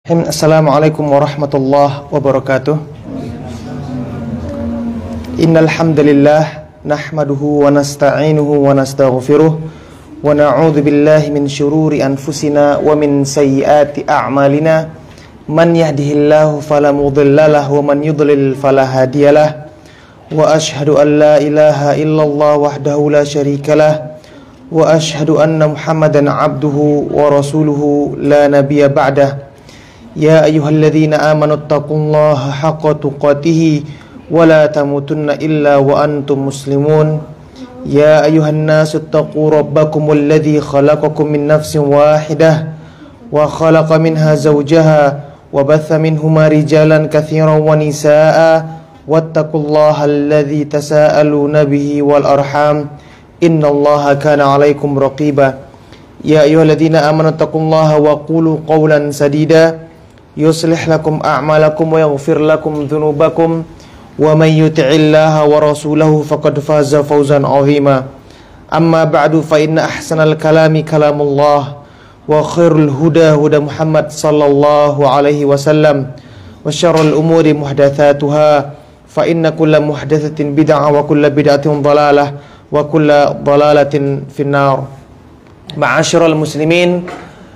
Assalamualaikum warahmatullahi wabarakatuh. Innal hamdalillah nahmaduhu wa nasta'inuhu wa nastaghfiruh wa na'udzu billahi min syururi anfusina wa min sayyiati a'malina. Man yahdihillahu fala mudhillalah wa man yudlil fala hadiyalah. Wa asyhadu an la ilaha illallah wahdahu la syarikalah wa asyhadu anna Muhammadan 'abduhu wa rasuluhu la nabiyya ba'dah. Ya ayyuhalladzina amanu taqullaha haqqa tuqatih wa la tamutunna illa wa antum muslimun. Ya ayyuhan nasu taqu rabbakumul ladzi khalaqakum min nafsin wahidah wa khalaqa minha zawjaha wa batha minhuma rijalan katsiran wa nisaa'a wattaqullaha alladzi tasaaluna bihi wal arham innallaha kana 'alaikum raqiba. Ya ayyuhalladzina amanu taqullaha wa qulu qawlan sadida yuslih lakum a'malakum wa yaghfir lakum dhunubakum wa may yuti'illaha wa rasulahu faqad faza fawzan 'azima. Amma ba'du fa inna ahsanal kalami kalamullah wa khairul huda huda Muhammad sallallahu alaihi wasallam wa syarrul umuri muhdatsatuha fa inna kulla muhdatsatin bid'ah wa kulla bid'atin dhalalah wa kulla dhalalatin finnar. Ma'asyiral muslimin,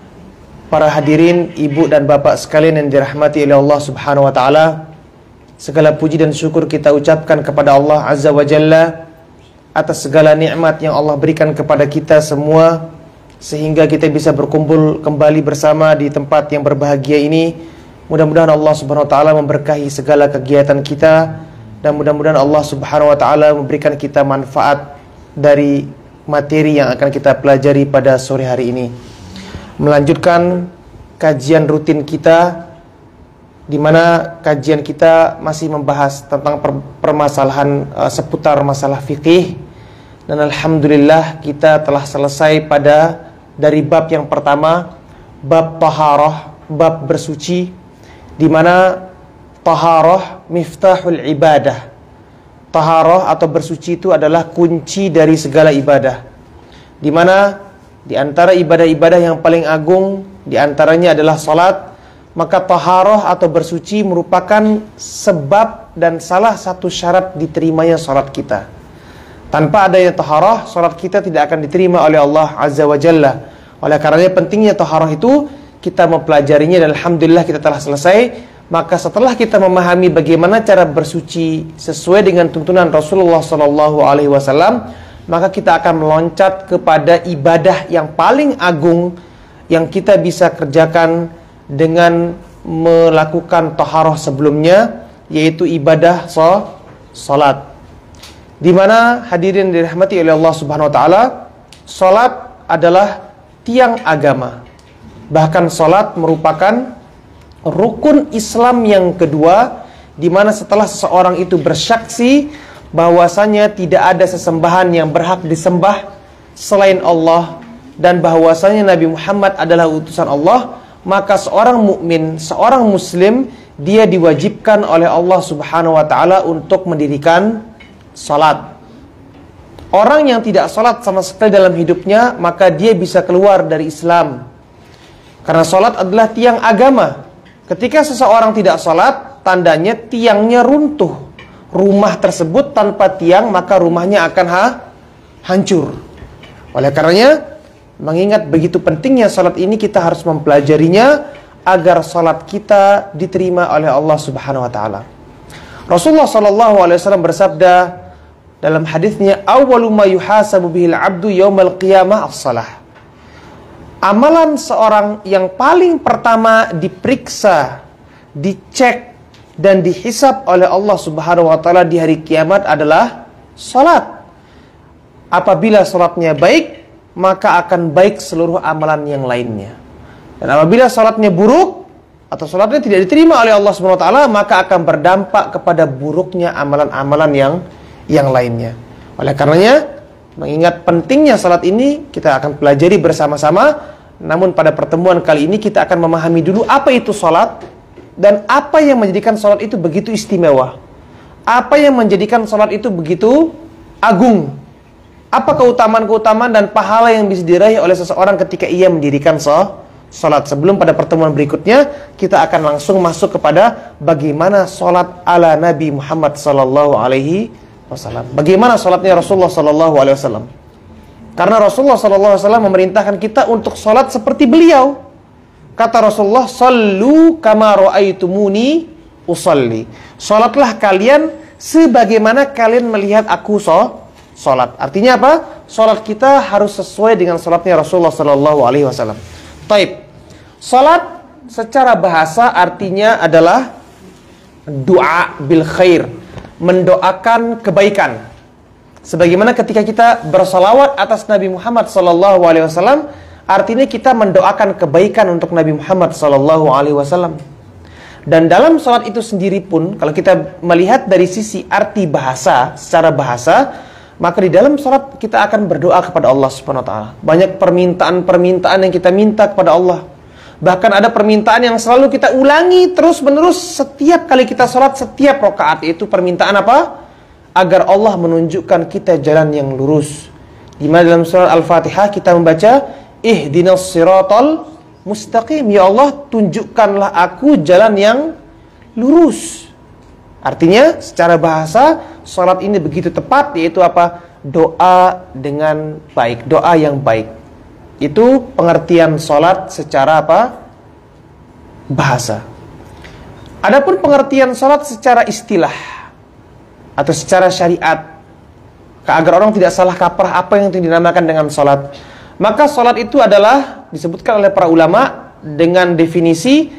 para hadirin, ibu dan bapak sekalian yang dirahmati oleh Allah Subhanahu wa taala, segala puji dan syukur kita ucapkan kepada Allah Azza wa Jalla atas segala nikmat yang Allah berikan kepada kita semua sehingga kita bisa berkumpul kembali bersama di tempat yang berbahagia ini. Mudah-mudahan Allah Subhanahu wa taala memberkahi segala kegiatan kita dan mudah-mudahan Allah Subhanahu wa taala memberikan kita manfaat dari materi yang akan kita pelajari pada sore hari ini. Melanjutkan kajian rutin kita, di mana kajian kita masih membahas tentang permasalahan seputar masalah fikih, dan alhamdulillah kita telah selesai dari bab yang pertama, bab taharah, bab bersuci, di mana taharah miftahul ibadah. Taharah atau bersuci itu adalah kunci dari segala ibadah, di mana di antara ibadah-ibadah yang paling agung di antaranya adalah salat. Maka taharah atau bersuci merupakan sebab dan salah satu syarat diterimanya salat kita. Tanpa adanya taharah, salat kita tidak akan diterima oleh Allah Azza wa Jalla. Oleh karenanya pentingnya taharah itu kita mempelajarinya dan alhamdulillah kita telah selesai. Maka setelah kita memahami bagaimana cara bersuci sesuai dengan tuntunan Rasulullah SAW, maka kita akan meloncat kepada ibadah yang paling agung yang kita bisa kerjakan dengan melakukan taharah sebelumnya, yaitu ibadah salat. Di mana hadirin dirahmati oleh Allah Subhanahu wa taala, salat adalah tiang agama. Bahkan salat merupakan rukun Islam yang kedua, di mana setelah seseorang itu bersaksi bahwasanya tidak ada sesembahan yang berhak disembah selain Allah dan bahwasanya Nabi Muhammad adalah utusan Allah, maka seorang mukmin, seorang muslim, dia diwajibkan oleh Allah Subhanahu wa taala untuk mendirikan salat. Orang yang tidak salat sama sekali dalam hidupnya, maka dia bisa keluar dari Islam. Karena salat adalah tiang agama. Ketika seseorang tidak salat, tandanya tiangnya runtuh. Rumah tersebut tanpa tiang, maka rumahnya akan hancur. Oleh karenanya, mengingat begitu pentingnya salat ini, kita harus mempelajarinya agar salat kita diterima oleh Allah Subhanahu wa taala. Rasulullah SAW bersabda dalam hadisnya, awwalu ma yuhasabu bihil abdu yaumal qiyamah as-salah. Amalan seorang yang paling pertama diperiksa, dicek dan dihisab oleh Allah Subhanahu wa taala di hari kiamat adalah salat. Apabila salatnya baik, maka akan baik seluruh amalan yang lainnya. Dan apabila salatnya buruk atau salatnya tidak diterima oleh Allah Subhanahu wa taala, maka akan berdampak kepada buruknya amalan-amalan yang lainnya. Oleh karenanya, mengingat pentingnya salat ini, kita akan pelajari bersama-sama. Namun pada pertemuan kali ini kita akan memahami dulu apa itu salat dan apa yang menjadikan salat itu begitu istimewa. Apa yang menjadikan salat itu begitu agung. Apa keutamaan-keutamaan dan pahala yang bisa diraih oleh seseorang ketika ia mendirikan salat. Sebelum pada pertemuan berikutnya kita akan langsung masuk kepada bagaimana salat ala Nabi Muhammad sallallahu alaihi wasallam. Bagaimana salatnya Rasulullah sallallahu alaihi wasallam? Karena Rasulullah sallallahu alaihi wasallam memerintahkan kita untuk salat seperti beliau. Kata Rasulullah, "Shallu kama ra'aitumuni usalli." Salatlah kalian sebagaimana kalian melihat aku salat. Artinya apa? Salat kita harus sesuai dengan salatnya Rasulullah sallallahu alaihi wasallam. Taib. Salat secara bahasa artinya adalah doa bil khair, mendoakan kebaikan. Sebagaimana ketika kita bersalawat atas Nabi Muhammad sallallahu alaihi wasallam, artinya kita mendoakan kebaikan untuk Nabi Muhammad sallallahu alaihi wasallam. Dan dalam salat itu sendiri pun, kalau kita melihat dari sisi arti bahasa, secara bahasa, maka di dalam salat kita akan berdoa kepada Allah Subhanahu wa taala. Banyak permintaan-permintaan yang kita minta kepada Allah. Bahkan ada permintaan yang selalu kita ulangi terus-menerus setiap kali kita salat, setiap rakaat. Yaitu permintaan apa? Agar Allah menunjukkan kita jalan yang lurus. Di mana dalam surah Al-Fatihah kita membaca, ihdinas siratal mustaqim. Ya Allah, tunjukkanlah aku jalan yang lurus. Artinya secara bahasa salat ini begitu tepat, yaitu apa? Doa dengan baik, doa yang baik. Itu pengertian salat secara apa? Bahasa. Adapun pengertian salat secara istilah atau secara syariat, agar orang tidak salah kaprah apa yang dinamakan dengan salat. Maka salat itu adalah disebutkan oleh para ulama dengan definisi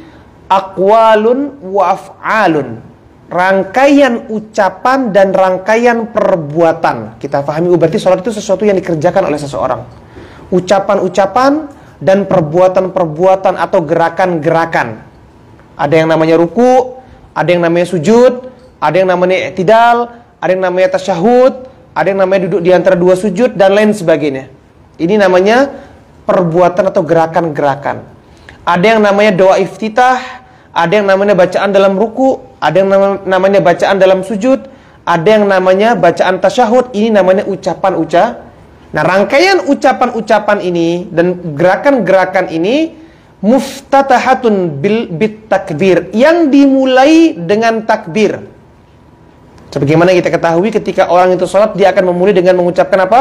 aqwalun wa af'alun, rangkaian ucapan dan rangkaian perbuatan. Kita pahami berarti salat itu sesuatu yang dikerjakan oleh seseorang. Ucapan-ucapan dan perbuatan-perbuatan atau gerakan-gerakan. Ada yang namanya ruku, ada yang namanya sujud, ada yang namanya i'tidal, ada yang namanya tasyahud, ada yang namanya duduk di antara dua sujud dan lain sebagainya. Ini namanya perbuatan atau gerakan-gerakan. Ada yang namanya doa iftitah, ada yang namanya bacaan dalam ruku, ada yang namanya bacaan dalam sujud, ada yang namanya bacaan tasyahud. Ini namanya ucapan-ucapan. Nah, rangkaian ucapan-ucapan ini dan gerakan-gerakan ini muftatahatun bit takbir, yang dimulai dengan takbir. Sebagaimana kita ketahui ketika orang itu sholat, dia akan memulai dengan mengucapkan apa?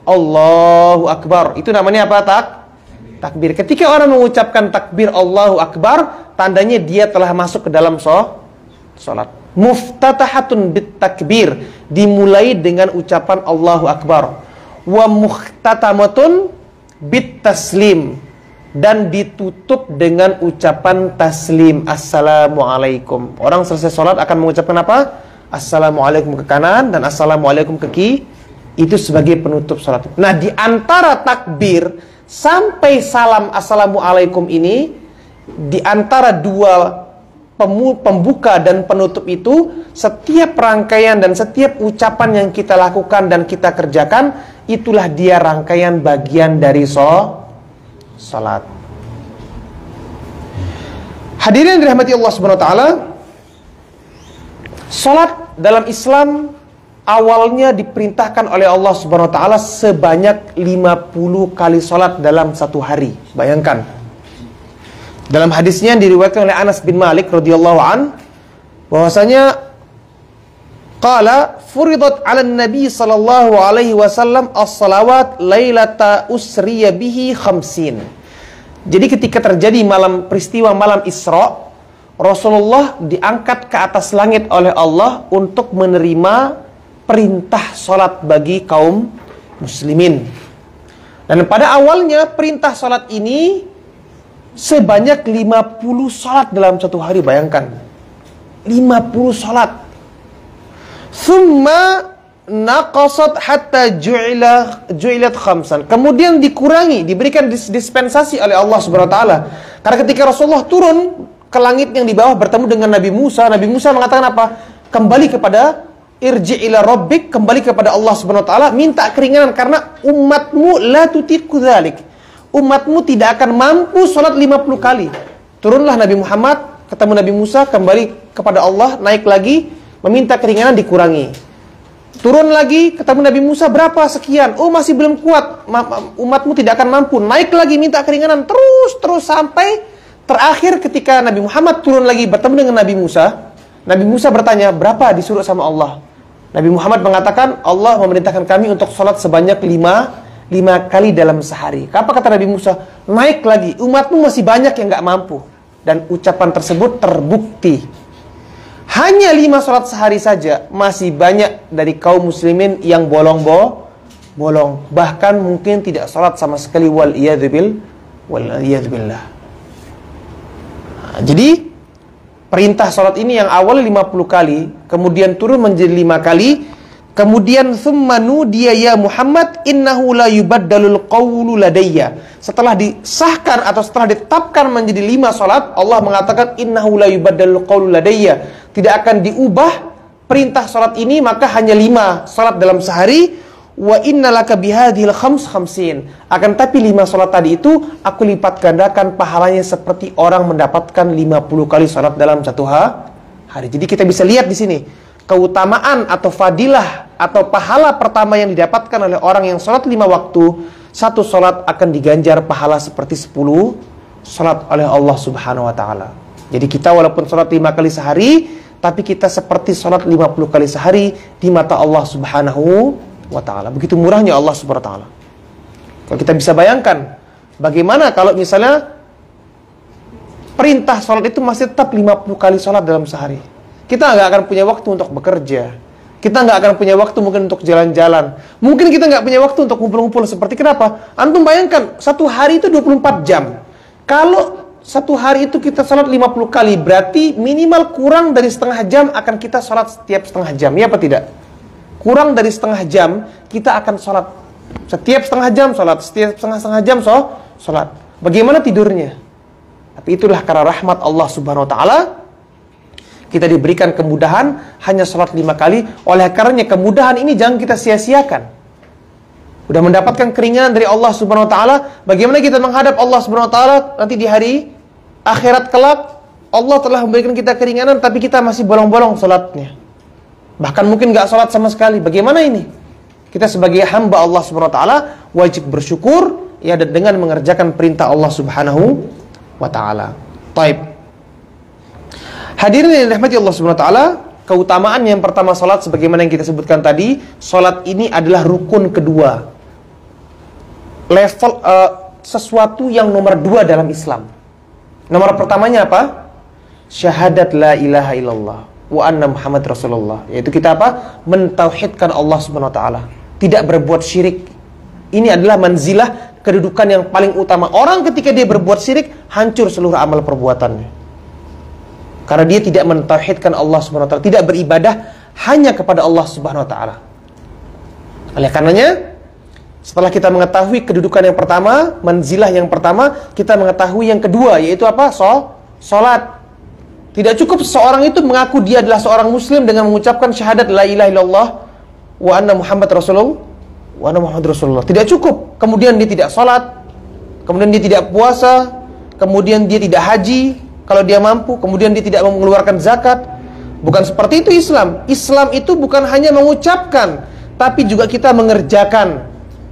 Allahu Akbar. Itu namanya apa? Takbir. Ketika orang mengucapkan takbir Allahu Akbar, tandanya dia telah masuk ke dalam sholat. Muftatahatun bit takbir, dimulai dengan ucapan Allahu Akbar. Wa muhtatamatun bit taslim, dan ditutup dengan ucapan taslim, Assalamualaikum. Orang selesai sholat akan mengucapkan apa? Assalamualaikum ke kanan dan Assalamualaikum ke kiri. Itu sebagai penutup sholat. Nah, di antara takbir sampai salam Assalamualaikum ini, di antara dua pembuka dan penutup itu, setiap rangkaian dan setiap ucapan yang kita lakukan dan kita kerjakan, itulah dia rangkaian bagian dari salat. Hadirin yang dirahmati Allah Subhanahu wa taala, salat dalam Islam awalnya diperintahkan oleh Allah Subhanahu wa taala sebanyak 50 kali salat dalam satu hari. Bayangkan. Dalam hadisnya yang diriwayatkan oleh Anas bin Malik radhiyallahu an, bahwasanya qala furidat 'ala Nabi sallallahu alaihi wasallam as-salawat lailata usriya bihi 50. Jadi ketika terjadi peristiwa malam Isra, Rasulullah diangkat ke atas langit oleh Allah untuk menerima perintah salat bagi kaum muslimin. Dan pada awalnya perintah salat ini sebanyak 50 salat dalam satu hari. Bayangkan, 50 salat. Thumma naqasat hatta ju'ilat khamsan. Kemudian dikurangi, diberikan dispensasi oleh Allah Subhanahu wa taala. Karena ketika Rasulullah turun ke langit yang di bawah bertemu dengan Nabi Musa mengatakan apa? Kembali kepada irji' ila rabbik, kembali kepada Allah Subhanahu wa taala, minta keringanan karena umatmu la tutiqu dzalik. Umatmu tidak akan mampu salat 50 kali. Turunlah Nabi Muhammad, ketemu Nabi Musa, kembali kepada Allah, naik lagi, meminta keringanan, dikurangi. Turun lagi, ketemu Nabi Musa, berapa? Sekian. Oh, masih belum kuat. Umatmu tidak akan mampu. Naik lagi, minta keringanan. Terus sampai terakhir ketika Nabi Muhammad turun lagi bertemu dengan Nabi Musa. Nabi Musa bertanya, berapa disuruh sama Allah? Nabi Muhammad mengatakan, Allah memerintahkan kami untuk sholat sebanyak 5 kali dalam sehari. Apa kata Nabi Musa? Naik lagi, umatmu masih banyak yang gak mampu. Dan ucapan tersebut terbukti. Hanya 5 sholat sehari saja, masih banyak dari kaum muslimin yang bolong. Bahkan mungkin tidak sholat sama sekali, waliyadzubillah. Jadi, perintah sholat ini yang awalnya 50 kali, kemudian turun menjadi 5 kali, kemudian thumma nudiya ya Muhammad innahu la yubaddalul qawlu ladayya. Setelah disahkan atau setelah ditetapkan menjadi 5 salat, Allah mengatakan innahu la yubaddalul qawlu ladayya. Tidak akan diubah perintah salat ini, maka hanya 5 salat dalam sehari. Wa innalaka bihadhil khamsin. Akan tapi 5 salat tadi itu aku lipat gandakan pahalanya seperti orang mendapatkan 50 kali salat dalam satu hari. Jadi kita bisa lihat di sini keutamaan atau fadilah atau pahala pertama yang didapatkan oleh orang yang sholat 5 waktu. Satu sholat akan diganjar pahala seperti 10 sholat oleh Allah subhanahu wa ta'ala. Jadi kita walaupun sholat 5 kali sehari, tapi kita seperti sholat 50 kali sehari di mata Allah subhanahu wa ta'ala. Begitu murahnya Allah subhanahu wa ta'ala. Kalau kita bisa bayangkan, bagaimana kalau misalnya perintah sholat itu masih tetap 50 kali sholat dalam sehari. Kita nggak akan punya waktu untuk bekerja. Kita nggak akan punya waktu mungkin untuk jalan-jalan. Mungkin kita nggak punya waktu untuk ngumpul-ngumpul. Seperti kenapa? Antum bayangkan, satu hari itu 24 jam. Kalau satu hari itu kita sholat 50 kali, berarti minimal kurang dari setengah jam akan kita sholat setiap setengah jam. Ya apa tidak? Kurang dari setengah jam, kita akan sholat. Setiap setengah jam sholat. Setiap setengah jam sholat. Bagaimana tidurnya? Tapi itulah karena rahmat Allah subhanahu wa ta'ala, kita diberikan kemudahan hanya sholat 5 kali. Oleh karenanya kemudahan ini jangan kita sia-siakan. Udah mendapatkan keringanan dari Allah subhanahu wa ta'ala. Bagaimana kita menghadap Allah subhanahu wa ta'ala nanti di hari akhirat kelak? Allah telah memberikan kita keringanan, tapi kita masih bolong-bolong sholatnya. Bahkan mungkin gak sholat sama sekali. Bagaimana ini? Kita sebagai hamba Allah subhanahu wa ta'ala wajib bersyukur ya, dengan mengerjakan perintah Allah subhanahu wa ta'ala. Taib. Hadirin yang dirahmati Allah subhanahu wa ta'ala, keutamaan yang pertama salat sebagaimana yang kita sebutkan tadi, salat ini adalah rukun kedua. Level sesuatu yang nomor 2 dalam Islam. Nomor pertamanya apa? Syahadat la ilaha illallah wa anna Muhammad Rasulullah. Yaitu kita apa? Mentauhidkan Allah subhanahu wa ta'ala. Tidak berbuat syirik. Ini adalah manzilah, kedudukan yang paling utama. Orang ketika dia berbuat syirik, hancur seluruh amal perbuatannya. Karena dia tidak mentauhidkan Allah subhanahu wa ta'ala, tidak beribadah hanya kepada Allah subhanahu wa ta'ala. Oleh karenanya, setelah kita mengetahui kedudukan yang pertama, manzilah yang pertama, kita mengetahui yang kedua, yaitu apa? Salat. Tidak cukup seseorang itu mengaku dia adalah seorang muslim dengan mengucapkan syahadat la ilaha illallah wa anna Muhammad Rasulullah. Tidak cukup. Kemudian dia tidak salat, kemudian dia tidak puasa, kemudian dia tidak haji kalau dia mampu, kemudian dia tidak mengeluarkan zakat. Bukan seperti itu Islam. Islam itu bukan hanya mengucapkan, tapi juga kita mengerjakan.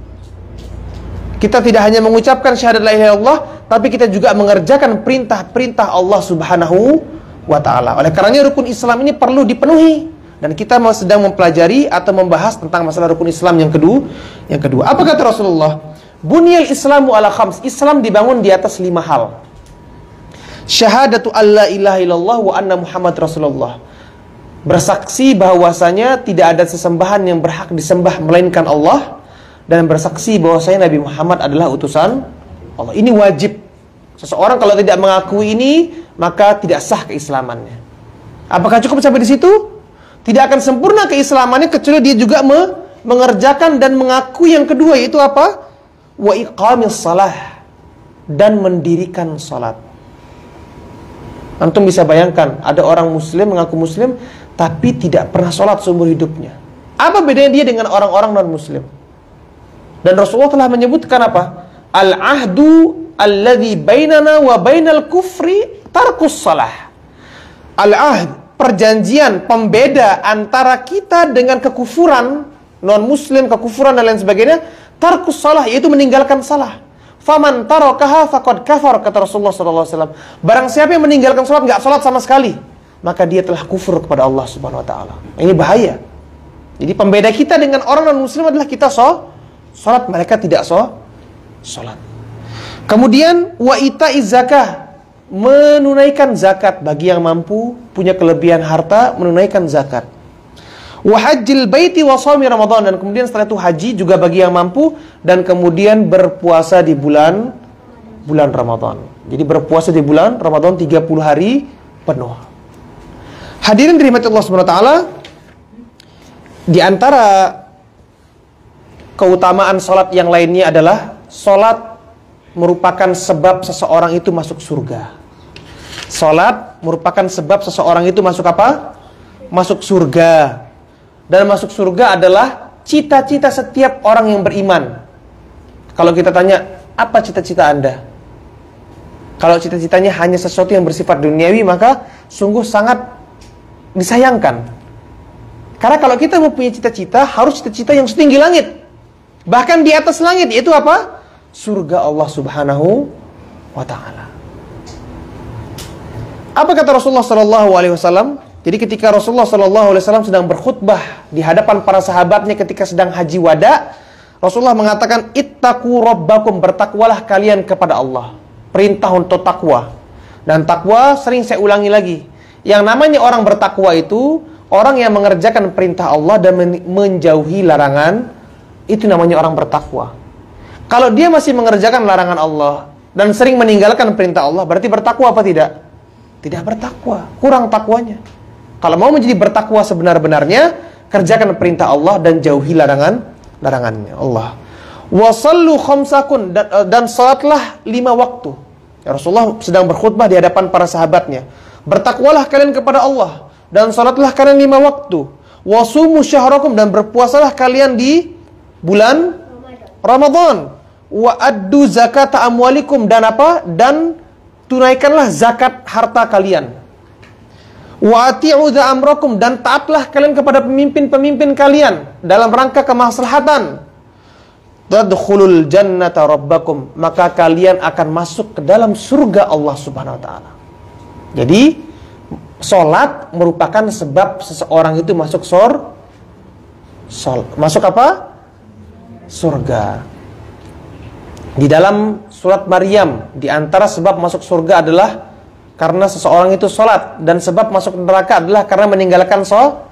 Kita tidak hanya mengucapkan syahadat la ilaha illallah, tapi kita juga mengerjakan perintah-perintah Allah subhanahu wa ta'ala. Oleh karenanya rukun Islam ini perlu dipenuhi. Dan kita sedang mempelajari atau membahas tentang masalah rukun Islam yang kedua. Apa kata Rasulullah? Bunyal Islamu ala khams. Islam dibangun di atas 5 hal. Syahadatu alla ilaha illallah wa anna Muhammad Rasulullah. Bersaksi bahwasanya tidak ada sesembahan yang berhak disembah melainkan Allah, dan bersaksi bahwasanya Nabi Muhammad adalah utusan Allah. Ini wajib. Seseorang kalau tidak mengakui ini, maka tidak sah keislamannya. Apakah cukup sampai di situ? Tidak akan sempurna keislamannya kecuali dia juga mengerjakan dan mengakui yang kedua, yaitu apa? Wa iqamis salah, dan mendirikan salat. Antum bisa bayangkan, ada orang muslim mengaku muslim tapi tidak pernah sholat seumur hidupnya. Apa bedanya dia dengan orang-orang non-muslim? Dan Rasulullah telah menyebutkan apa? Al-ahdu alladhi bainana wa bainal kufri tarkus salah. Al-ahd, perjanjian pembeda antara kita dengan kekufuran, non-muslim, kekufuran dan lain sebagainya, tarkus salah, yaitu meninggalkan salah. Faman tarakaha faqad kafar, kata Rasulullah SAW. Barang siapa yang meninggalkan salat, nggak salat sama sekali, maka dia telah kufur kepada Allah Subhanahu Wa Taala. Ini bahaya. Jadi pembeda kita dengan orang non-muslim adalah kita salat, mereka tidak salat. Kemudian wa itaiz zakah, menunaikan zakat bagi yang mampu, punya kelebihan harta, menunaikan zakat. Wa hajjil baiti wa shaumi Ramadan, dan kemudian setelah itu haji juga bagi yang mampu, dan kemudian berpuasa di bulan Ramadan. Jadi berpuasa di bulan Ramadan 30 hari penuh. Hadirin dirahmati Allah Subhanahu wa taala, di antara keutamaan salat yang lainnya adalah salat merupakan sebab seseorang itu masuk surga. Salat merupakan sebab seseorang itu masuk apa? Masuk surga. Dan masuk surga adalah cita-cita setiap orang yang beriman. Kalau kita tanya, apa cita-cita Anda? Kalau cita-citanya hanya sesuatu yang bersifat duniawi, maka sungguh sangat disayangkan. Karena kalau kita mau punya cita-cita, harus cita-cita yang setinggi langit. Bahkan di atas langit, yaitu apa? Surga Allah Subhanahu wa Ta'ala. Apa kata Rasulullah SAW? Jadi ketika Rasulullah SAW sedang berkhutbah di hadapan para sahabatnya ketika sedang haji wada, Rasulullah mengatakan, ittaqu rabbakum, bertakwalah kalian kepada Allah. Perintah untuk takwa. Dan takwa sering saya ulangi lagi. Yang namanya orang bertakwa itu orang yang mengerjakan perintah Allah dan menjauhi larangan, itu namanya orang bertakwa. Kalau dia masih mengerjakan larangan Allah dan sering meninggalkan perintah Allah, berarti bertakwa apa tidak? Tidak bertakwa, kurang takwanya. Kalau mau menjadi bertakwa sebenar-benarnya, kerjakan perintah Allah dan jauhi larangannya Allah. Wasallu khamsakun, dan salatlah 5 waktu. Ya, Rasulullah sedang berkhutbah di hadapan para sahabatnya. Bertakwalah kalian kepada Allah dan salatlah kalian 5 waktu. Wasumu syahrakum, dan berpuasalah kalian di bulan Ramadan. Wa addu zakata amwalikum, dan apa? Dan tunaikanlah zakat harta kalian. Wa ati'u dha amrakum, dan taatlah kalian kepada pemimpin-pemimpin kalian dalam rangka kemaslahatan. Tadkhulul jannata rabbakum, maka kalian akan masuk ke dalam surga Allah Subhanahu wa taala. Jadi salat merupakan sebab seseorang itu masuk masuk apa? Surga. Di dalam surat Maryam, di antara sebab masuk surga adalah karena seseorang itu sholat, dan sebab masuk neraka adalah karena meninggalkan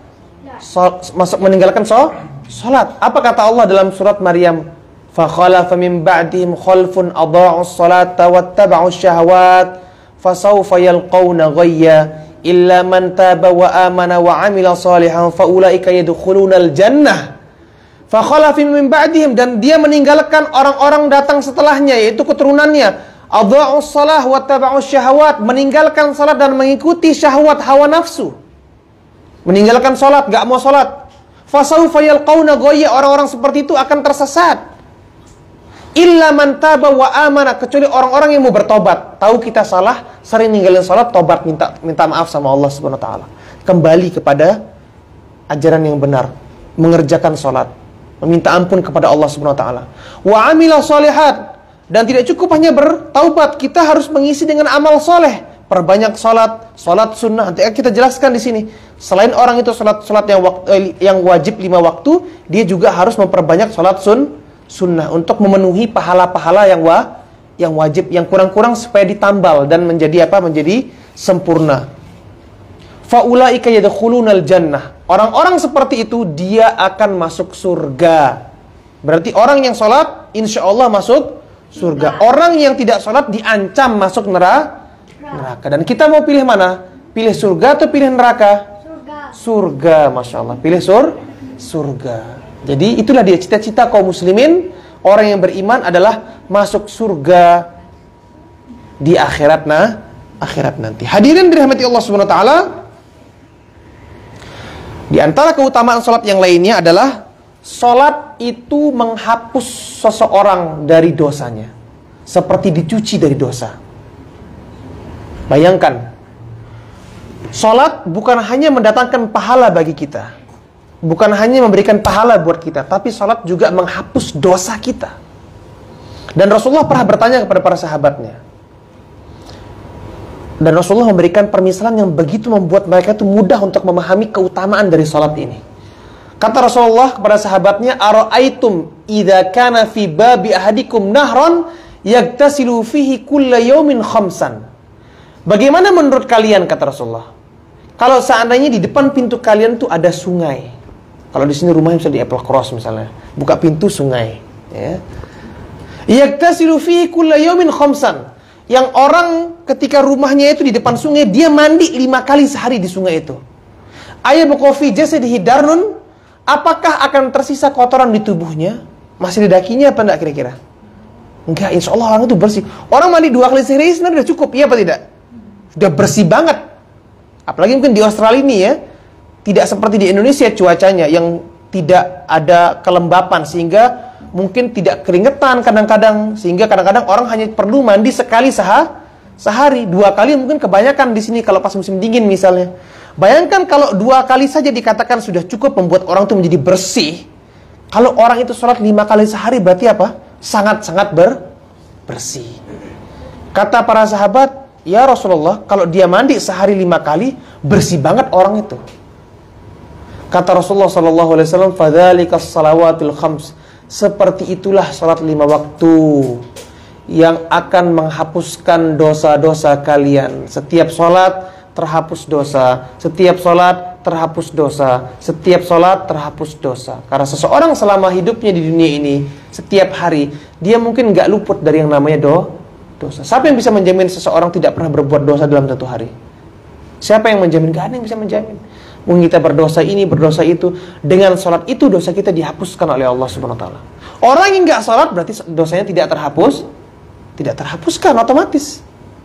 sholat. Apa kata Allah dalam surat Maryam? فَخَلَفَ مِنْ بَعْدِهِمْ خَلْفٌ أَضَاعُوا الصَّلَاةَ وَاتَّبَعُوا الشَّهَوَاتِ فَسَوْفَ يَلْقَوْنَ غَيًّا إِلَّا مَنْ تَابَ وَآمَنَ وَعَمِلَ صَالِحًا فَأُولَئِكَ يَدْخُلُونَ الْجَنَّةَ. فَخَلَفَ مِنْ بَعْدِهِمْ, dan dia meninggalkan orang-orang datang setelahnya, yaitu keturunannya. Adha'us salah wa taba'us syahawat, meninggalkan salat dan mengikuti syahwat hawa nafsu. Meninggalkan salat, gak mau salat. Fasawfa yalqauna ghayya, orang-orang seperti itu akan tersesat. Illa man taba wa amana, kecuali orang-orang yang mau bertobat. Tahu kita salah, sering ninggalin salat, tobat, minta maaf sama Allah Subhanahu wa taala. Kembali kepada ajaran yang benar, mengerjakan salat, meminta ampun kepada Allah Subhanahu wa taala. Wa amila shalihat, dan tidak cukup hanya bertaubat, kita harus mengisi dengan amal soleh. Perbanyak salat sunnah. Nanti kita jelaskan di sini. Selain orang itu salat yang wajib 5 waktu, dia juga harus memperbanyak salat sunnah untuk memenuhi pahala-pahala yang wajib, yang kurang-kurang supaya ditambal dan menjadi apa? Menjadi sempurna. Faulaika yadkhulunal jannah. Orang-orang seperti itu dia akan masuk surga. Berarti orang yang salat insyaallah masuk surga. Orang yang tidak sholat diancam masuk neraka. Dan kita mau pilih mana? Pilih surga atau pilih neraka? Surga, Masya Allah. Pilih surga. Jadi itulah dia cita-cita kaum muslimin. Orang yang beriman adalah masuk surga di akhirat nanti. Hadirin dirahmati Allah Subhanahu wa taala. Di antara keutamaan sholat yang lainnya adalah sholat itu menghapus seseorang dari dosanya, seperti dicuci dari dosa. Bayangkan, Salat bukan hanya mendatangkan pahala bagi kita, bukan hanya memberikan pahala buat kita, tapi salat juga menghapus dosa kita. Dan Rasulullah pernah bertanya kepada para sahabatnya, dan Rasulullah memberikan permisalan yang begitu membuat mereka itu mudah untuk memahami keutamaan dari salat ini. Kata Rasulullah kepada sahabatnya, "Ara'aitum idza kana fi babi ahadikum nahron yagtasilu fihi kulla yawmin khamsan." Bagaimana menurut kalian, kata Rasulullah, kalau seandainya di depan pintu kalian tuh ada sungai. Kalau di sini rumahnya bisa di Apple Cross misalnya, buka pintu sungai, ya. Yagtasilu fihi kulla yawmin khamsan. Yang orang ketika rumahnya itu di depan sungai, dia mandi 5 kali sehari di sungai itu. Ayabqa fi jasadihi darnun, apakah akan tersisa kotoran di tubuhnya? Masih di dakinya apa enggak kira-kira? Enggak, insya Allah orang itu bersih. Orang mandi 2 kali sehari sebenarnya sudah cukup, iya apa tidak? Sudah bersih banget. Apalagi mungkin di Australia ini ya, tidak seperti di Indonesia cuacanya yang tidak ada kelembapan sehingga mungkin tidak keringetan kadang-kadang, sehingga kadang-kadang orang hanya perlu mandi sekali sehari, 2 kali mungkin kebanyakan di sini kalau pas musim dingin misalnya. Bayangkan kalau 2 kali saja dikatakan sudah cukup membuat orang itu menjadi bersih. Kalau orang itu sholat 5 kali sehari berarti apa? Sangat-sangat bersih. Kata para sahabat, ya Rasulullah, kalau dia mandi sehari 5 kali, bersih banget orang itu. Kata Rasulullah SAW, "Fadzalikas salawatul khams." Seperti itulah salat 5 waktu yang akan menghapuskan dosa-dosa kalian. Setiap salat terhapus dosa, setiap salat terhapus dosa, setiap salat terhapus dosa. Karena seseorang selama hidupnya di dunia ini, setiap hari dia mungkin nggak luput dari yang namanya dosa. Siapa yang bisa menjamin seseorang tidak pernah berbuat dosa dalam 1 hari? Siapa yang menjamin? Gak ada yang bisa menjamin. Mungkin kita berdosa ini, berdosa itu, dengan sholat itu dosa kita dihapuskan oleh Allah Subhanahu Wa Taala. Orang yang nggak sholat berarti dosanya tidak terhapuskan otomatis.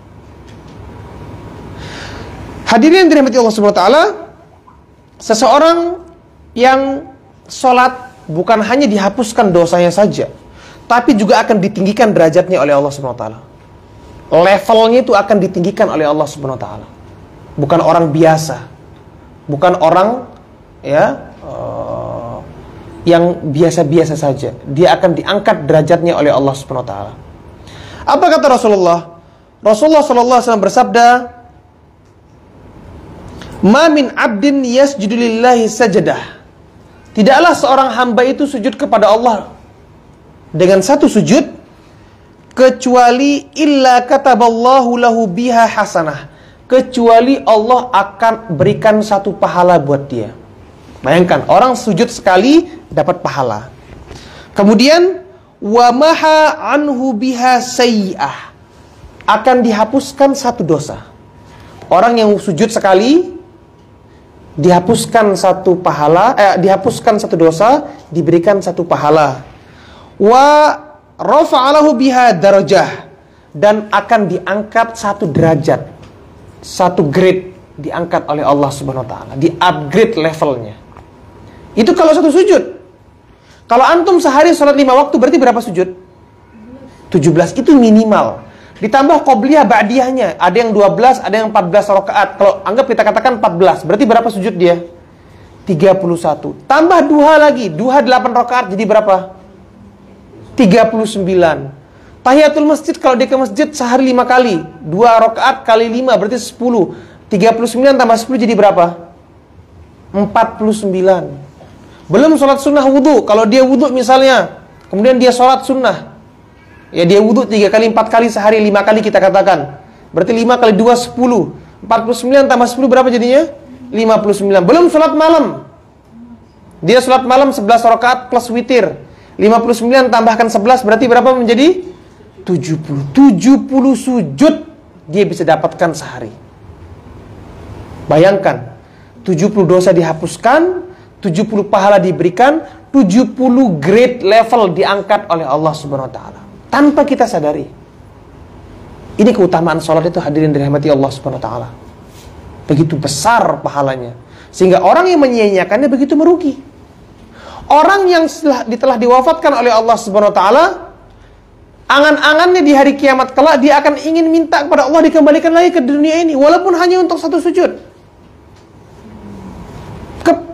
Hadirin yang dirahmati Allah Subhanahu Wa Taala, seseorang yang sholat bukan hanya dihapuskan dosanya saja, tapi juga akan ditinggikan derajatnya oleh Allah Subhanahu Wa Taala. Levelnya itu akan ditinggikan oleh Allah Subhanahu Wa Taala. Bukan orang biasa, bukan orang yang biasa-biasa saja. Dia akan diangkat derajatnya oleh Allah Subhanahu Wa Taala. Apa kata Rasulullah? Rasulullah sallallahu alaihi wasallam bersabda, "Ma min 'abdin yasjudu lillahi sajadah." Tidaklah seorang hamba itu sujud kepada Allah dengan satu sujud kecuali illa kataballahu lahu biha hasanah, kecuali Allah akan berikan satu pahala buat dia. Bayangkan, orang sujud sekali dapat pahala. Kemudian wa maha anhu biha sayyi'ah, akan dihapuskan satu dosa. Orang yang sujud sekali dihapuskan satu pahala, dihapuskan satu dosa, diberikan satu pahala. Wa rafa'alahu biha darajah, dan akan diangkat satu derajat, satu grade diangkat oleh Allah Subhanahu Wa Taala, di-upgrade levelnya. Itu kalau satu sujud. Kalau antum sehari sholat 5 waktu berarti berapa sujud? 17, itu minimal. Ditambah qobliyah ba'diyahnya, ada yang 12, ada yang 14 rakaat. Kalau anggap kita katakan 14, berarti berapa sujud dia? 31. Tambah duha lagi, duha 8 rakaat jadi berapa? 39. Tahiyatul masjid, kalau dia ke masjid sehari 5 kali, 2 rakaat kali 5 berarti 10. 39 tambah 10 jadi berapa? 49. Belum sholat sunnah wudhu. Kalau dia wudhu misalnya, kemudian dia sholat sunnah, ya dia wudhu 3 kali, 4 kali sehari, 5 kali kita katakan, berarti 5 kali 2 10. 49 tambah 10 berapa jadinya? 59. Belum sholat malam, dia sholat malam 11 rakaat plus witir, 59 tambahkan 11 berarti berapa menjadi? 70. 70 sujud dia bisa dapatkan sehari. Bayangkan, 70 dosa dihapuskan, 70 pahala diberikan, 70 grade level diangkat oleh Allah Subhanahu Wa Taala tanpa kita sadari. Ini keutamaan sholat itu, hadirin dirahmati Allah Subhanahu Wa Taala. Begitu besar pahalanya, sehingga orang yang menyia-nyiakannya begitu merugi. Orang yang telah diwafatkan oleh Allah Subhanahu Wa Taala, angan-angannya di hari kiamat kelak dia akan ingin minta kepada Allah dikembalikan lagi ke dunia ini, walaupun hanya untuk satu sujud.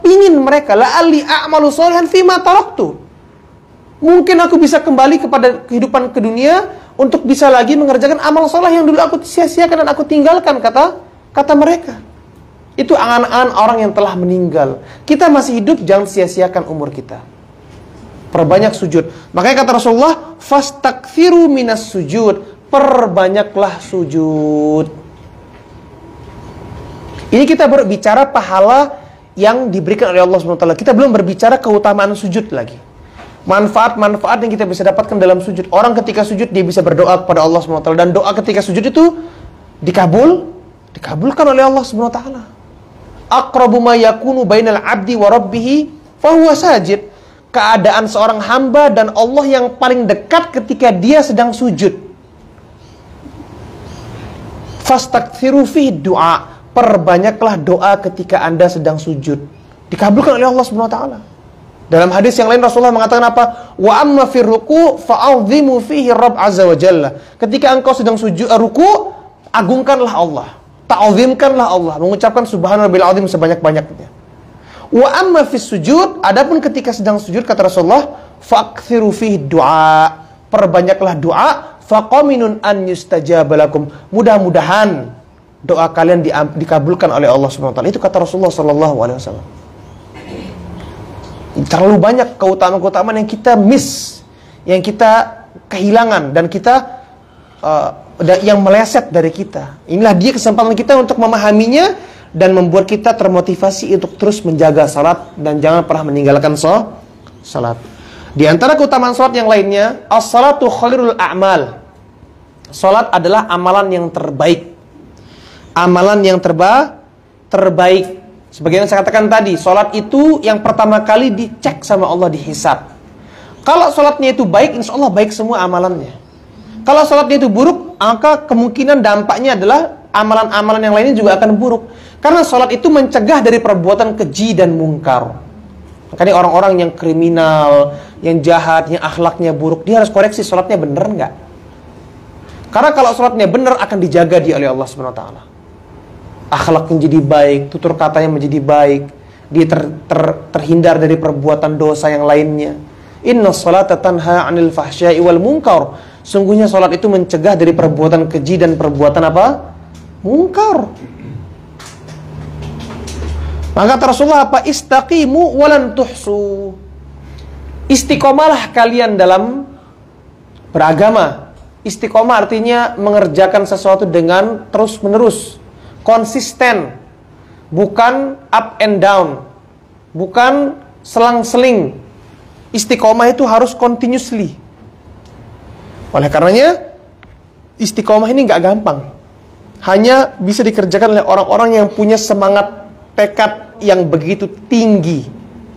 pingin mereka, la'alli a'malu sholihan fima taraktu. Mungkin aku bisa kembali kepada kehidupan ke dunia untuk bisa lagi mengerjakan amal soleh yang dulu aku sia-siakan dan aku tinggalkan, kata mereka. Itu angan-angan orang yang telah meninggal. Kita masih hidup, jangan sia-siakan umur kita. Perbanyak sujud. Makanya kata Rasulullah, fastakthiru minas sujud. Perbanyaklah sujud. Ini kita berbicara pahala yang diberikan oleh Allah SWT. Kita belum berbicara keutamaan sujud lagi. Manfaat-manfaat yang kita bisa dapatkan dalam sujud. Orang ketika sujud dia bisa berdoa kepada Allah SWT. Dan doa ketika sujud itu dikabulkan oleh Allah SWT. Aqrabu ma yakunu bainal abdi wa rabbihi fahuwa sajid. Keadaan seorang hamba dan Allah yang paling dekat ketika dia sedang sujud. Fastakthiru fihi du'a. Perbanyaklah doa ketika Anda sedang sujud. Dikabulkan oleh Allah SWT. Dalam hadis yang lain Rasulullah mengatakan apa? Wa amma fir ruku' fa'azimu fihi Rabb azza wa jalla. Ketika engkau sedang sujud ruku', agungkanlah Allah. Ta'zimkanlah Allah, mengucapkan subhanallah azim sebanyak-banyaknya. Wa amma fis sujud, adapun ketika sedang sujud kata Rasulullah, fa'kthiru fihi du'a. Perbanyaklah doa, faqaminun an yustajaba lakum. Mudah-mudahan doa kalian dikabulkan oleh Allah SWT. Itu kata Rasulullah SAW. Terlalu banyak keutamaan-keutamaan yang kita miss, yang kita kehilangan, dan kita yang meleset dari kita. Inilah dia kesempatan kita untuk memahaminya dan membuat kita termotivasi untuk terus menjaga salat dan jangan pernah meninggalkan salat. Di antara keutamaan salat yang lainnya, as-salatu khairul a'mal. Salat adalah amalan yang terbaik. Amalan yang terbaik. Sebagaimana saya katakan tadi, salat itu yang pertama kali dicek sama Allah, dihisab. Kalau salatnya itu baik, insya Allah baik semua amalannya. Kalau salatnya itu buruk, maka kemungkinan dampaknya adalah amalan-amalan yang lainnya juga akan buruk. Karena salat itu mencegah dari perbuatan keji dan mungkar. Makanya orang-orang yang kriminal, yang jahat, yang akhlaknya buruk, dia harus koreksi salatnya benar nggak? Karena kalau salatnya benar akan dijaga dia oleh Allah SWT. Akhlaknya jadi baik, tutur katanya menjadi baik, dia terhindar dari perbuatan dosa yang lainnya. Inna sholata tanha 'anil fahsya'i wal munkar. Sungguhnya salat itu mencegah dari perbuatan keji dan perbuatan apa? Munkar. Maka kata Rasulullah apa? Istaqimu walan tuhsu. Istiqomalah kalian dalam beragama. Istiqomah artinya mengerjakan sesuatu dengan terus-menerus, konsisten, bukan up and down, bukan selang-seling. Istiqomah itu harus continuously. Oleh karenanya istiqomah ini nggak gampang. Hanya bisa dikerjakan oleh orang-orang yang punya semangat tekad yang begitu tinggi.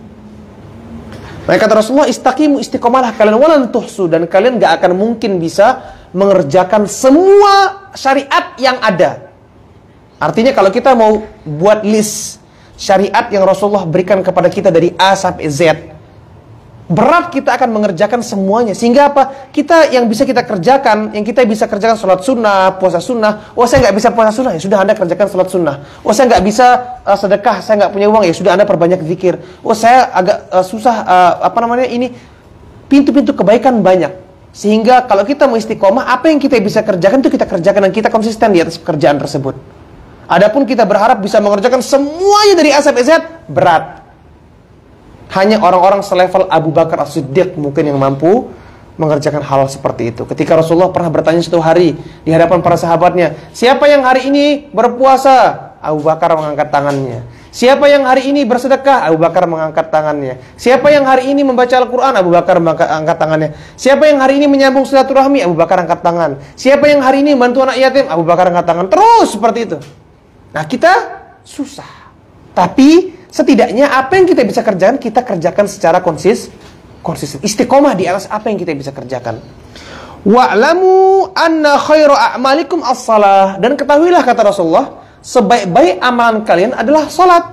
Maka kata Rasulullah, istaqimu, istiqomalah kalian walan tuhsu, dan kalian nggak akan mungkin bisa mengerjakan semua syariat yang ada. Artinya kalau kita mau buat list syariat yang Rasulullah berikan kepada kita dari A sampai Z, berat kita akan mengerjakan semuanya. Sehingga apa? Kita yang bisa kita kerjakan, yang kita bisa kerjakan sholat sunnah, puasa sunnah. Oh saya nggak bisa puasa sunnah, ya sudah Anda kerjakan sholat sunnah. Oh saya nggak bisa sedekah, saya nggak punya uang, ya sudah Anda perbanyak zikir. Oh saya agak susah, ini pintu-pintu kebaikan banyak. Sehingga kalau kita mau istiqomah, apa yang kita bisa kerjakan itu kita kerjakan, dan kita konsisten di atas pekerjaan tersebut. Adapun kita berharap bisa mengerjakan semuanya dari A sampai Z, berat. Hanya orang-orang selevel Abu Bakar As-Siddiq mungkin yang mampu mengerjakan hal seperti itu. Ketika Rasulullah pernah bertanya suatu hari di hadapan para sahabatnya, siapa yang hari ini berpuasa? Abu Bakar mengangkat tangannya. Siapa yang hari ini bersedekah? Abu Bakar mengangkat tangannya. Siapa yang hari ini membaca Al-Quran? Abu Bakar mengangkat tangannya. Siapa yang hari ini menyambung silaturahmi? Abu Bakar angkat tangan. Siapa yang hari ini membantu anak yatim? Abu Bakar angkat tangan. Terus seperti itu. Nah kita susah, tapi setidaknya apa yang kita bisa kerjakan, kita kerjakan secara konsisten. Istiqomah di atas apa yang kita bisa kerjakan. Wa'lamu anna khairu a'malikum as-salah. Dan ketahuilah kata Rasulullah, sebaik-baik amalan kalian adalah salat.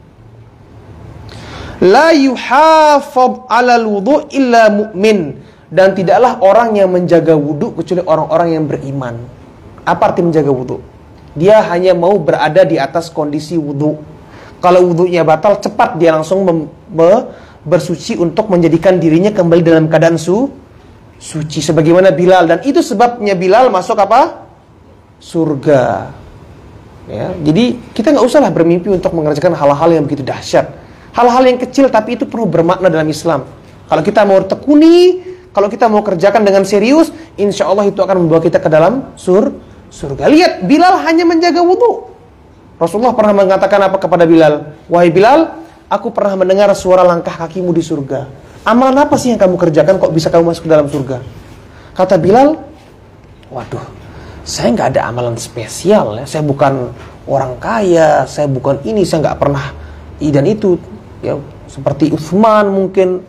La yuhafadh 'alal wudu' illa mu'min. Dan tidaklah orang yang menjaga wudu kecuali orang-orang yang beriman. Apa arti menjaga wudu? Dia hanya mau berada di atas kondisi wudu. Kalau wudunya batal, cepat dia langsung bersuci untuk menjadikan dirinya kembali dalam keadaan suci sebagaimana Bilal, dan itu sebabnya Bilal masuk apa? Surga. Ya, jadi kita nggak usahlah bermimpi untuk mengerjakan hal-hal yang begitu dahsyat. Hal-hal yang kecil tapi itu perlu bermakna dalam Islam. Kalau kita mau tekuni, kalau kita mau kerjakan dengan serius, insya Allah itu akan membawa kita ke dalam surga. Lihat, Bilal hanya menjaga wudu. Rasulullah pernah mengatakan apa kepada Bilal? Wahai Bilal, aku pernah mendengar suara langkah kakimu di surga. Amalan apa sih yang kamu kerjakan kok bisa kamu masuk ke dalam surga? Kata Bilal, waduh, saya nggak ada amalan spesial ya. Saya bukan orang kaya, saya bukan ini, saya nggak pernah dan itu ya, seperti Utsman mungkin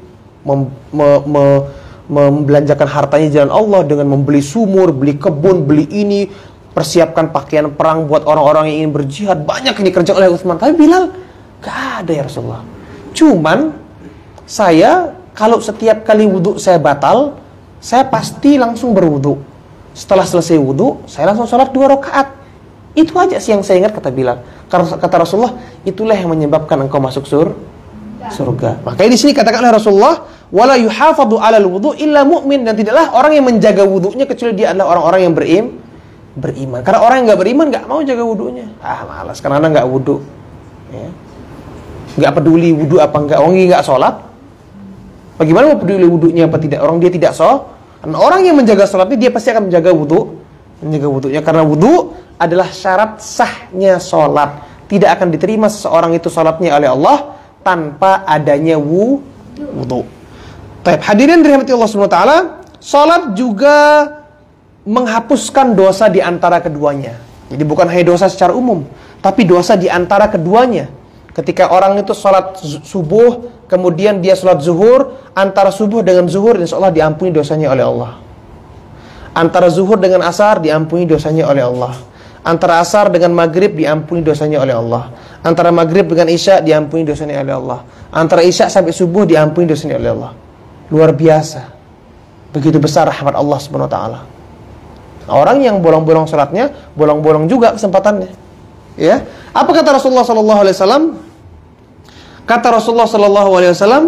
membelanjakan hartanya di jalan Allah dengan membeli sumur, beli kebun, beli ini, persiapkan pakaian perang buat orang-orang yang ingin berjihad. Banyak yang dikerjakan oleh Utsman. Tapi Bilal gak ada ya Rasulullah. Cuman saya kalau setiap kali wudhu saya batal, saya pasti langsung berwudhu. Setelah selesai wudhu, saya langsung sholat 2 rakaat. Itu aja sih yang saya ingat, kata Bilal. Karena kata Rasulullah, itulah yang menyebabkan engkau masuk surga. Makanya di sini katakan oleh Rasulullah, wala yuhafadhu 'alal wudhu illa mu'min, dan tidaklah orang yang menjaga wudhunya kecuali dia adalah orang-orang yang beriman. Karena orang yang nggak beriman nggak mau jaga wudhunya. Malas karena nggak wudhu. Ya. Nggak peduli wudhu apa enggak, orang nggak sholat. Bagaimana mau peduli wudhunya apa tidak? Orang dia tidak orang yang menjaga sholatnya dia pasti akan menjaga wudhunya, karena wudhu adalah syarat sahnya sholat. Tidak akan diterima seseorang itu sholatnya oleh Allah tanpa adanya wudhu. Baik, hadirin dirahmati Allah Subhanahu wa taala, sholat juga menghapuskan dosa di antara keduanya. Jadi bukan hanya dosa secara umum, tapi dosa di antara keduanya. Ketika orang itu sholat subuh, kemudian dia sholat zuhur, antara subuh dengan zuhur, insya Allah diampuni dosanya oleh Allah. Antara zuhur dengan asar, diampuni dosanya oleh Allah. Antara asar dengan maghrib, diampuni dosanya oleh Allah. Antara maghrib dengan isya, diampuni dosanya oleh Allah. Antara isya sampai subuh, diampuni dosanya oleh Allah. Luar biasa. Begitu besar rahmat Allah Subhanahu wa taala. Orang yang bolong-bolong sholatnya, bolong-bolong juga kesempatannya. Ya, apa kata Rasulullah sallallahu alaihi wasallam? Kata Rasulullah sallallahu alaihi wasallam,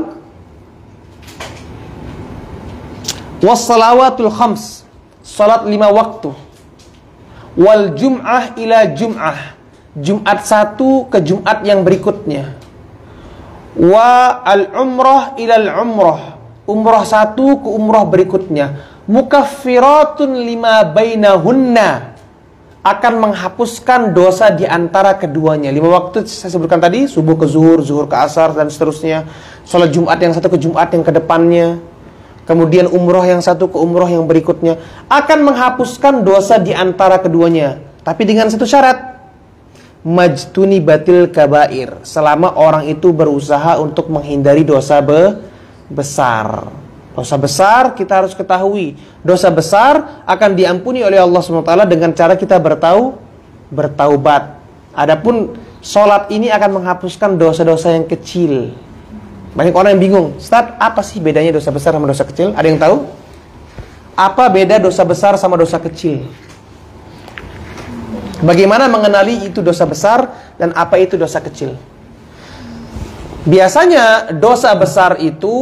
"Was-salawatul khams," salat 5 waktu. "Wal jum'ah ila jum'ah," Jumat satu ke Jumat yang berikutnya. "Wa al-umrah ila al-umrah," umrah satu ke umrah berikutnya. "Mukaffiratun lima bainahunna," akan menghapuskan dosa di antara keduanya. 5 waktu saya sebutkan tadi, subuh ke zuhur, zuhur ke asar, dan seterusnya. Sholat Jumat yang satu ke Jumat yang ke depannya. Kemudian umroh yang satu ke umroh yang berikutnya. Akan menghapuskan dosa di antara keduanya. Tapi dengan satu syarat. Majtuni batil kabair. Selama orang itu berusaha untuk menghindari dosa besar. Dosa besar kita harus ketahui, dosa besar akan diampuni oleh Allah SWT dengan cara kita bertaubat. Adapun sholat ini akan menghapuskan dosa-dosa yang kecil. Banyak orang yang bingung, Ustaz, apa sih bedanya dosa besar sama dosa kecil? Ada yang tahu? Apa beda dosa besar sama dosa kecil? Bagaimana mengenali itu dosa besar dan apa itu dosa kecil? Biasanya dosa besar itu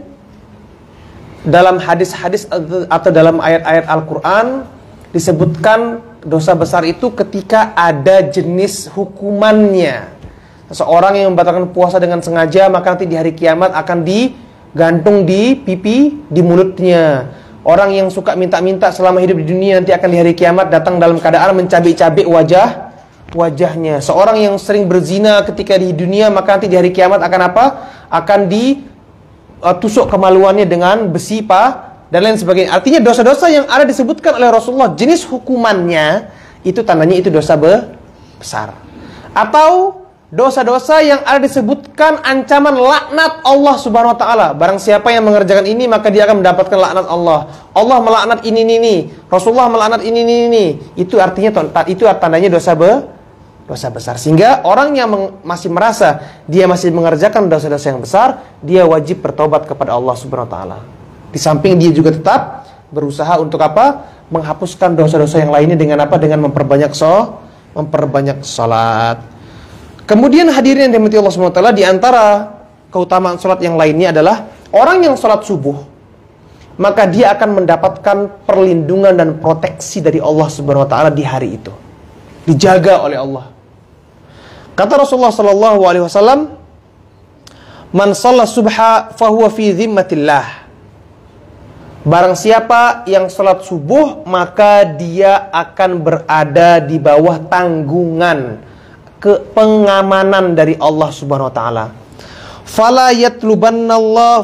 dalam hadis-hadis atau dalam ayat-ayat Al-Quran disebutkan dosa besar itu ketika ada jenis hukumannya. Seseorang yang membatalkan puasa dengan sengaja, maka nanti di hari kiamat akan digantung di pipi, di mulutnya. Orang yang suka minta-minta selama hidup di dunia, nanti akan di hari kiamat datang dalam keadaan mencabik-cabik wajahnya. Seorang yang sering berzina ketika di dunia, maka nanti di hari kiamat akan apa? Akan tusuk kemaluannya dengan besi, dan lain sebagainya. Artinya dosa-dosa yang ada disebutkan oleh Rasulullah, jenis hukumannya itu tandanya itu dosa besar. Atau dosa-dosa yang ada disebutkan ancaman laknat Allah Subhanahu wa taala. Barang siapa yang mengerjakan ini maka dia akan mendapatkan laknat Allah. Allah melaknat ini. Rasulullah melaknat ini. Itu artinya itu tandanya dosa besar. Sehingga orang yang masih merasa dia masih mengerjakan dosa-dosa yang besar, dia wajib bertobat kepada Allah Subhanahu wa taala. Di samping dia juga tetap berusaha untuk apa? Menghapuskan dosa-dosa yang lainnya dengan apa? Dengan memperbanyak salat. Kemudian hadirin yang dirahmati Allah SWT, di antara keutamaan sholat yang lainnya adalah orang yang sholat subuh, maka dia akan mendapatkan perlindungan dan proteksi dari Allah Subhanahu wa taala di hari itu. Dijaga oleh Allah. Kata Rasulullah sallallahu alaihi wasallam, "Man shalla subha fahuwa fi dhimmatillah." Barang siapa yang salat subuh, maka dia akan berada di bawah tanggungan pengamanan dari Allah Subhanahu wa taala. Fala yatlubannallah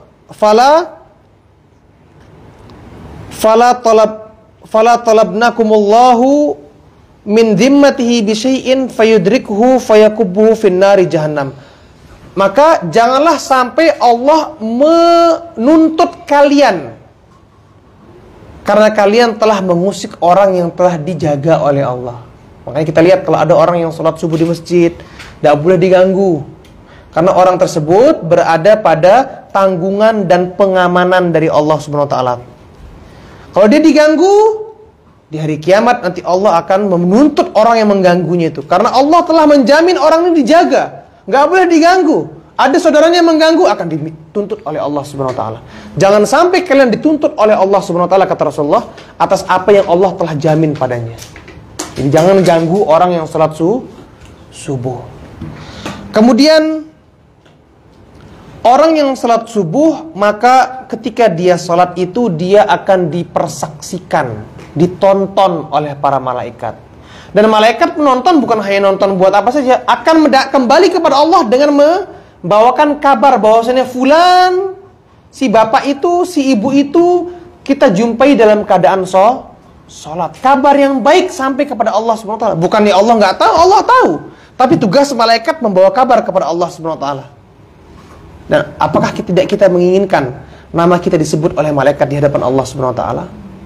fala talabnakumullahu min dhimmatihi bi syai'in fayudrikuhu fayakubbuhu finnari jahannam. Maka janganlah sampai Allah menuntut kalian karena kalian telah mengusik orang yang telah dijaga oleh Allah. Makanya kita lihat kalau ada orang yang sholat subuh di masjid, tidak boleh diganggu, karena orang tersebut berada pada tanggungan dan pengamanan dari Allah Subhanahu wa taala. Kalau dia diganggu, di hari kiamat nanti Allah akan menuntut orang yang mengganggunya itu, karena Allah telah menjamin orang ini dijaga, nggak boleh diganggu. Ada saudaranya yang mengganggu, akan dituntut oleh Allah Subhanahu wa taala. Jangan sampai kalian dituntut oleh Allah Subhanahu wa taala, kata Rasulullah, atas apa yang Allah telah jamin padanya. Jadi jangan ganggu orang yang salat subuh. Kemudian orang yang salat subuh, maka ketika dia salat itu dia akan dipersaksikan, ditonton oleh para malaikat. Dan malaikat menonton bukan hanya nonton buat apa saja, akan kembali kepada Allah dengan membawakan kabar bahwasanya fulan, si bapak itu, si ibu itu kita jumpai dalam keadaan sholat. Kabar yang baik sampai kepada Allah Subhanahu wa taala. Bukannya Allah nggak tahu, Allah tahu. Tapi tugas malaikat membawa kabar kepada Allah Subhanahu wa taala. Dan apakah tidak kita menginginkan nama kita disebut oleh malaikat di hadapan Allah Subhanahu wa taala?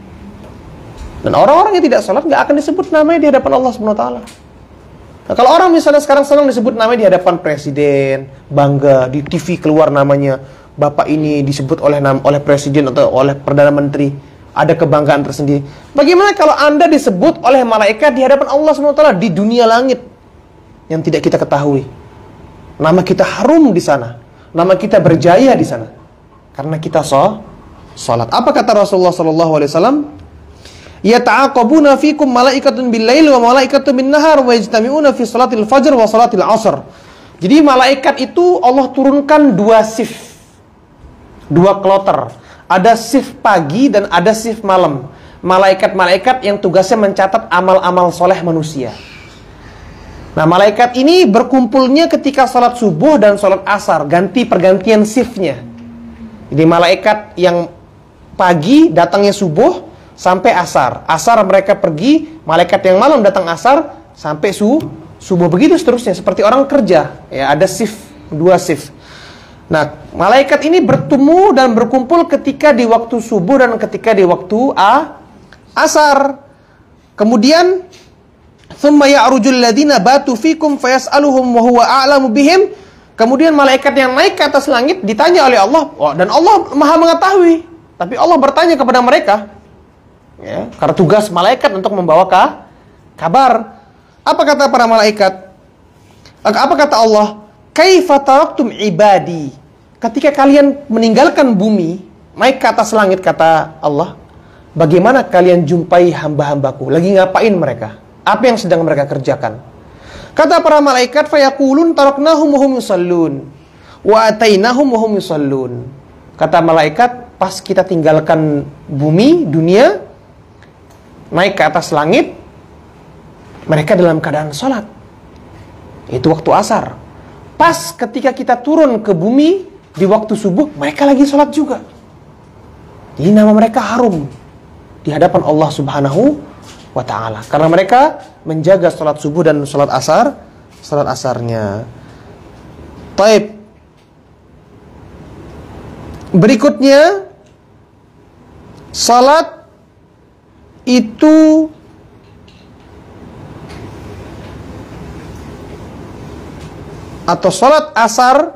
Dan orang-orang yang tidak sholat nggak akan disebut namanya di hadapan Allah Subhanahu wa taala. Nah, kalau orang misalnya sekarang senang disebut namanya di hadapan presiden, bangga di TV keluar namanya, bapak ini disebut oleh presiden atau oleh perdana menteri, ada kebanggaan tersendiri. Bagaimana kalau Anda disebut oleh malaikat di hadapan Allah Subhanahu wa taala di dunia langit yang tidak kita ketahui? Nama kita harum di sana, nama kita berjaya di sana karena kita salat. Apa kata Rasulullah sallallahu alaihi wasallam? Yata'aqabuna fikum malaikatun bil-lail wa malaikatun bin-nahar wa yajtami'una fi salatil fajr wa salatil asr. Jadi malaikat itu Allah turunkan dua shift, dua kloter. Ada shift pagi dan ada shift malam. Malaikat-malaikat yang tugasnya mencatat amal-amal soleh manusia. Nah, malaikat ini berkumpulnya ketika salat subuh dan salat asar, pergantian shiftnya. Jadi malaikat yang pagi datangnya subuh sampai asar. Asar mereka pergi, malaikat yang malam datang asar sampai subuh, begitu seterusnya, seperti orang kerja. Ya, ada shift, dua shift. Nah, malaikat ini bertemu dan berkumpul ketika di waktu subuh dan ketika di waktu asar. Kemudian thumma ya'rujul ladzina batu fikum fayas'aluhum wa huwa a'lamu bihim. Kemudian malaikat yang naik ke atas langit ditanya oleh Allah, dan Allah Maha mengetahui, tapi Allah bertanya kepada mereka. Ya, karena tugas malaikat untuk membawa kabar. Apa kata para malaikat? Apa kata Allah? Kaifa taraktum ibadi? Ketika kalian meninggalkan bumi, naik ke atas langit, kata Allah, bagaimana kalian jumpai hamba-hambaku? Lagi ngapain mereka? Apa yang sedang mereka kerjakan? Kata para malaikat, fayaqulun taraknahum wa hum yusallun wa atainahum wa hum yusallun. Kata malaikat, pas kita tinggalkan bumi, dunia, naik ke atas langit, mereka dalam keadaan sholat. Itu waktu asar. Pas ketika kita turun ke bumi di waktu subuh, mereka lagi sholat juga. Jadi nama mereka harum di hadapan Allah Subhanahu wa ta'ala, karena mereka menjaga sholat subuh dan sholat asarnya. Taib. Berikutnya, salat itu atau salat asar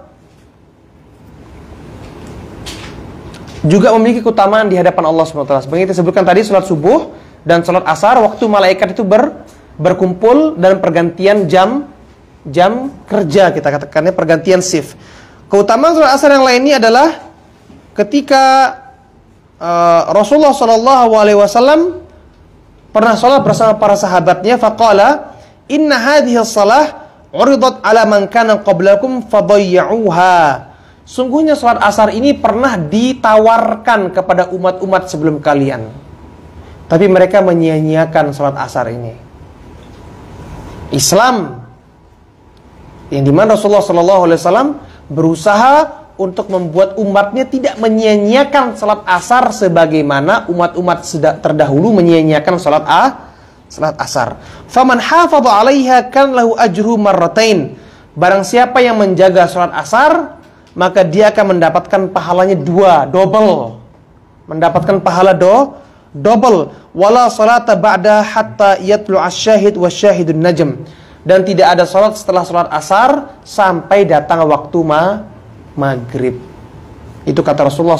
juga memiliki keutamaan di hadapan Allah SWT. Seperti kita sebutkan tadi, salat subuh dan salat asar waktu malaikat itu berkumpul dan pergantian jam kerja, kita katakannya pergantian shift. Keutamaan sholat asar yang lainnya adalah ketika Rasulullah SAW pernah sholat bersama para sahabatnya, faqala inna hadhihi shalah uridat ala man kana qablakum fadayya'uha. Sungguhnya sholat asar ini pernah ditawarkan kepada umat-umat sebelum kalian, tapi mereka menyia-nyiakan sholat asar ini. Islam yang dimana Rasulullah SAW berusaha untuk membuat umatnya tidak menyia-nyiakan salat asar sebagaimana umat-umat terdahulu menyia-nyiakan salat asar. Faman hafadha 'alaiha kan lahu ajru marratain. Barang siapa yang menjaga salat asar, maka dia akan mendapatkan pahalanya double. Mendapatkan pahala double. Wala salata ba'da hatta yatlu asy-syahid wasyahidun najm. Dan tidak ada salat setelah salat asar sampai datang waktu maghrib. Itu kata Rasulullah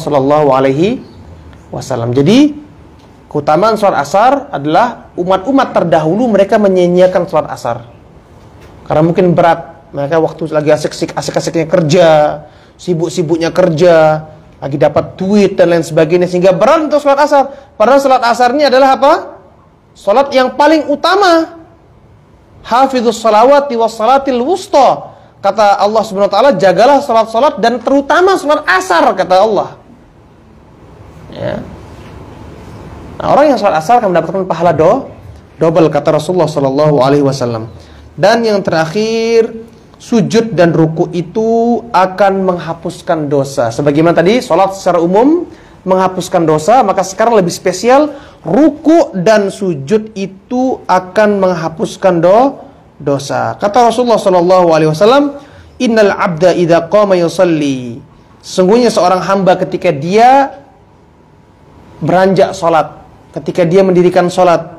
SAW. Jadi keutamaan sholat asar adalah umat-umat terdahulu mereka menyia-nyiakan sholat asar karena mungkin berat. Mereka waktu lagi asik-asiknya kerja, sibuk-sibuknya kerja, lagi dapat duit dan lain sebagainya, sehingga berat untuk sholat asar. Padahal sholat asar ini adalah apa? Sholat yang paling utama. Hafidhus salawati was salatil wusta. Kata Allah Subhanahu wa taala, jagalah salat-salat dan terutama salat asar, kata Allah. Ya. Nah, orang yang salat asar akan mendapatkan pahala double, kata Rasulullah SAW. Dan yang terakhir, sujud dan ruku itu akan menghapuskan dosa. Sebagaimana tadi salat secara umum menghapuskan dosa, maka sekarang lebih spesial, ruku dan sujud itu akan menghapuskan dosa. Kata Rasulullah SAW, innal abda idza qama yusalli. Sesungguhnya seorang hamba ketika dia beranjak salat, ketika dia mendirikan salat,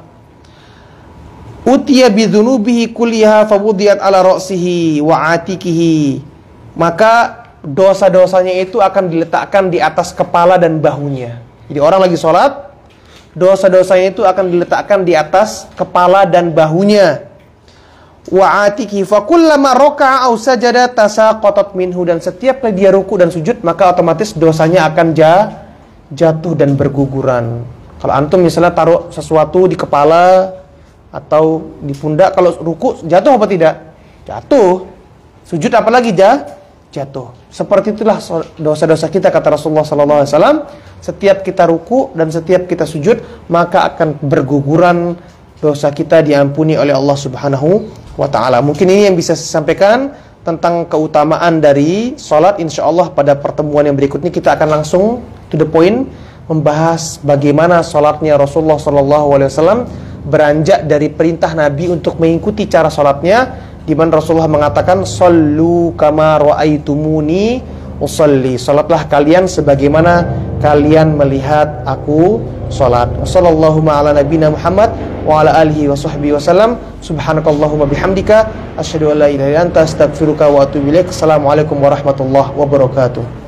utiya bidzunubihi kulliha fawudiyat ala ra'sihi wa atikihi. Maka dosa-dosanya itu akan diletakkan di atas kepala dan bahunya. Jadi orang lagi salat, dosa-dosanya itu akan diletakkan di atas kepala dan bahunya. Wa atiki fa kullama raka'a aw sajada tasaqatat minhu. Dan setiap kali dia ruku dan sujud, maka otomatis dosanya akan jatuh dan berguguran. Kalau antum misalnya taruh sesuatu di kepala atau di pundak, kalau ruku jatuh apa tidak? Jatuh. Sujud apalagi jatuh. Seperti itulah dosa-dosa kita, kata Rasulullah SAW. Setiap kita ruku dan setiap kita sujud, maka akan berguguran dosa kita, diampuni oleh Allah Subhanahu wa ta'ala. Mungkin ini yang bisa saya sampaikan tentang keutamaan dari sholat. Insya Allah pada pertemuan yang berikutnya kita akan langsung to the point, membahas bagaimana sholatnya Rasulullah SAW, beranjak dari perintah Nabi untuk mengikuti cara sholatnya, di mana Rasulullah mengatakan, "Shallu kama ra'aitumuni usalli." Sholatlah kalian sebagaimana kalian melihat aku sholat. Wassallallahu ala nabiyina Muhammad wa ala alihi wa sahbihi wasallam. Subhanakallahumma bihamdika asyhadu an la ilaha illa anta astaghfiruka wa atubu ilaik. Assalamualaikum warahmatullahi wabarakatuh.